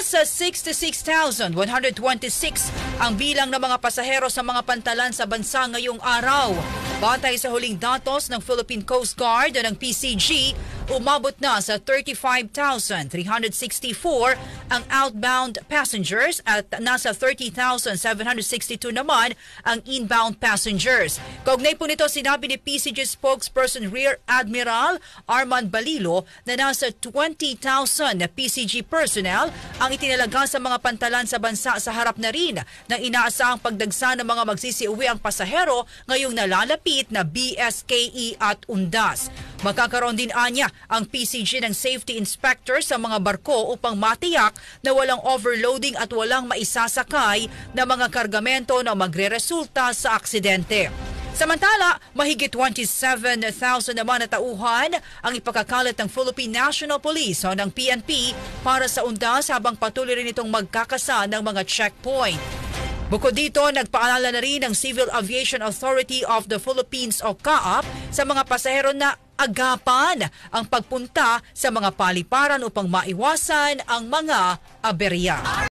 Nasa 66,126 ang bilang ng mga pasahero sa mga pantalan sa bansa ngayong araw. Batay sa huling datos ng Philippine Coast Guard o ng PCG, umabot na sa 35,364 ang outbound passengers at nasa 30,762 naman ang inbound passengers. Kaugnay po nito, sinabi ni PCG spokesperson Rear Admiral Arman Balilo na nasa 20,000 na PCG personnel ang itinalaga sa mga pantalan sa bansa sa harap na rin ng inaasahang pagdagsa ng mga magsisiuwi ang pasahero ngayong nalalapit na BSKE at Undas. Magkakaroon din anya ang PCG ng safety inspector sa mga barko upang matiyak na walang overloading at walang maisasakay na mga kargamento na magreresulta sa aksidente. Samantala, mahigit 27,000 naman na tauhan ang ipakakalat ng Philippine National Police o ng PNP para sa Undas habang patuloy rin itong magkakasa ng mga checkpoint. Bukod dito, nagpaalala na rin ng Civil Aviation Authority of the Philippines o CAAP sa mga pasahero na agapan ang pagpunta sa mga paliparan upang maiwasan ang mga aberya.